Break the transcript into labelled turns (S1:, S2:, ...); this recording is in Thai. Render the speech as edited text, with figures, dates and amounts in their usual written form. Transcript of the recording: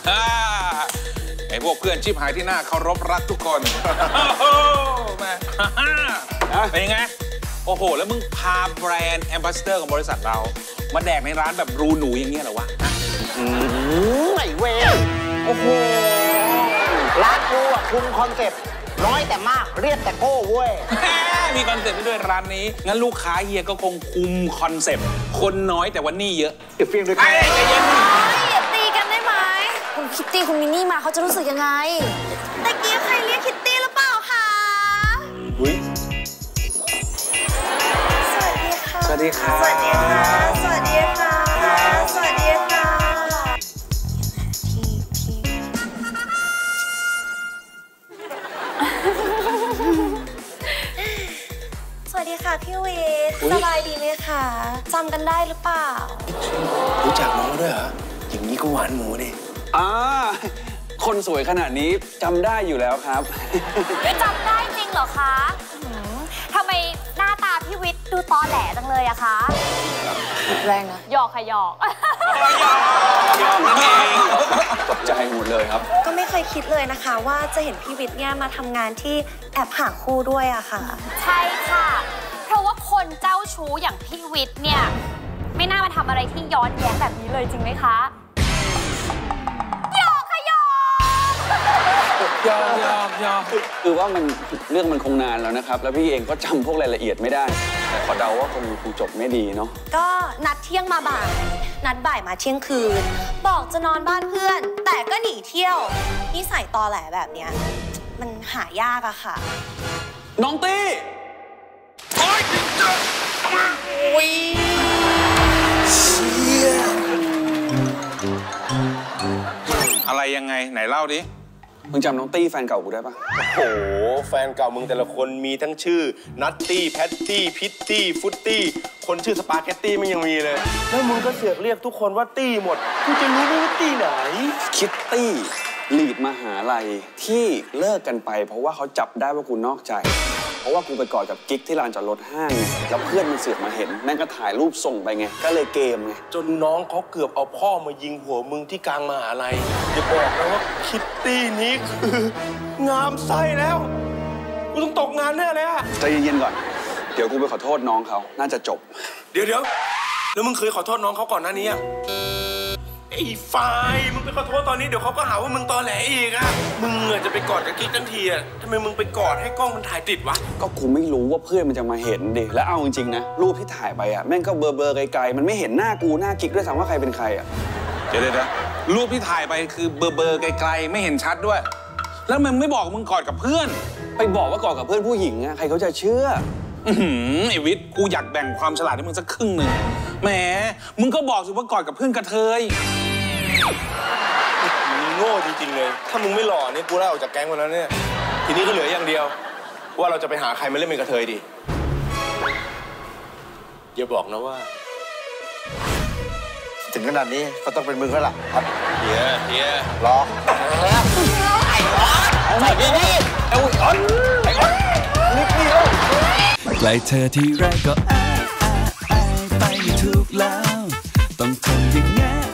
S1: ไอ้พวกเพื่อนชิบหายที่น่าเคารพรักทุกคนมาเป็นไงโอ้โหแล้วมึงพาแบรนด์แอมบาสเดอร์ของบริษัทเรามาแดกในร้านแบบรูหนูอย่างเงี้ยเหรอวะ
S2: ไม่เวรโอ้โหร้านกูอ่ะคุมคอนเซ็ปต์น้อยแต่มากเรียบแต่โก้เว้ย
S1: มีคอนเซ็ปต์ด้วยร้านนี้งั้นลูกค้าเฮียก็คงคุมคอนเซ็ปต์คนน้อยแต่วันนี้เยอะ
S2: เดี๋ยวเพียงด้วยกัน
S3: อย่าตีกันได้ไหมคุณคิตตี้คุณมินนี่มาเขาจะรู้สึกยังไงตะกี้ใครเรียกคิตตี้หรือเปล่าคะ
S1: อุ้ย
S3: สวัสดีค่ะสวัสดีค่ะสวัสดีค่ะสวัสดีค่ะสวัสดีค่ะพี่วิทย์สบายดีไหมคะจำกันได้หรือเปล่า
S4: รู้จักน้องด้วยเหรออย่างนี้ก็หวานหมูดิ
S5: คนสวยขนาดนี้จำได้อยู่แล้วครับ
S3: จำได้จริงเหรอคะทำไมหน้าตาพี่วิทย์ดูตอแหลจังเลยอะคะแรงนะหยอกค่ะหยอก
S5: นั่นเองตกใจหมดเลยครับ
S3: ก็ไม่เคยคิดเลยนะคะว่าจะเห็นพี่วิทย์เนี่ยมาทำงานที่แอบหาคู่ด้วยอะค่ะใช่ค่ะเพราะว่าคนเจ้าชู้อย่างพี่วิทย์เนี่ยไม่น่ามาทำอะไรที่ย้อนแย้งแบบนี้เลยจริงไหมคะหยอกค่ะหย
S5: อกคือว่ามันเรื่องมันคงนานแล้วนะครับแล้วพี่เองก็จำพวกรายละเอียดไม่ได้แต่ขอเดาว่าคงจบไม่ดีเนาะ
S3: ก็นัดเที่ยงมาบ่ายนัดบ่ายมาเที่ยงคืนบอกจะนอนบ้านเพื่อนแต่ก็หนีเที่ยวนิสัยตอแหลแบบเนี้ยมันหายากอะค่ะ
S5: น้องตี้
S1: อะไรยังไงไหนเล่าดิ
S5: มึงจำน้องตี้แฟนเก่ากูได้ปะ
S4: โอ้โหแฟนเก่ามึงแต่ละคนมีทั้งชื่อนัตตี้แพตตี้พิตตี้ฟุตตี้คนชื่อสปาเกตตี้มันยังมีเลยแล้วมึงก็เสือกเรียกทุกคนว่าตี้หมดกูจะรู้ไหมว่าตี้ไหน
S5: คิตตี้ลีดมหาลัยที่เลิกกันไปเพราะว่าเขาจับได้ว่ากูนอกใจเพราะว่ากูไปกอดกับกิ๊กที่ลานจอดรถห้างไงแล้วเพื่อนมันเสือกมาเห็นแม่งก็ถ่ายรูปส่งไปไงก็เลยเกมไง
S4: จนน้องเขาเกือบเอาพ่อมายิงหัวมึงที่กลางมหาลัยอย่าบอกนะว่าคิตตี้นี้คืองามไส้แล้วกูต้องตกงานแน่เลยอะ
S5: ใจเย็นๆก่อนเดี๋ยวกูไปขอโทษน้องเขาน่าจะจบ
S4: เดี๋ยวแล้วมึงเคยขอโทษน้องเขาก่อนหน้านี้อะไอ้ไฟมึงไปขอโทษตอนนี้เดี๋ยวเขาก็หาว่ามึงตอแหลอีกอะมึงจะไปกอดกับกิ๊กทั้งทีอะทำไมมึงไปกอดให้กล้องมันถ่ายติดวะ
S5: ก็กูไม่รู้ว่าเพื่อนมันจะมาเห็นดิแล้วเอาจริงๆนะรูปที่ถ่ายไปอะแม่งก็เบลอไกลๆมันไม่เห็นหน้ากูหน้ากิ๊กด้วยซ้ำว่าใครเป็นใครอะ
S1: เดี๋ยวรูปที่ถ่ายไปคือเบลอไกลๆไม่เห็นชัดด้วยแล้วมึงไม่บอกมึงกอดกับเพื่อน
S5: ไปบอกว่ากอดกับเพื่อนผู้หญิงอะใครเขาจะเชื่อ
S1: ไอ้วิทย์กูอยากแบ่งความฉลาดให้มึงสักครึ่งหนึ่งแหมมึงก็บอกสิว่ากอดกับเพื่อนกระเทย
S4: มึงโง่จริงๆเลยถ้ามึงไม่หล่อเนี่ยกูไล่ออกจากแก๊งมาแล้วเนี่ยทีนี้ก็เหลืออย่างเดียวว่าเราจะไปหาใครมาเล่นเป็นกระเทยดีอย่าบอกนะว่า
S2: ถึงขนาดนี้ก็ต้องเป็นมึงแล้วล่ะครับ
S4: เฮีย
S2: รอไอ้รอใส่ดีๆไอ้อ้นนิดเดียว
S6: ใกล้เธอที่ไรก็ไปไม่ถูกแล้วต้องทำยังไง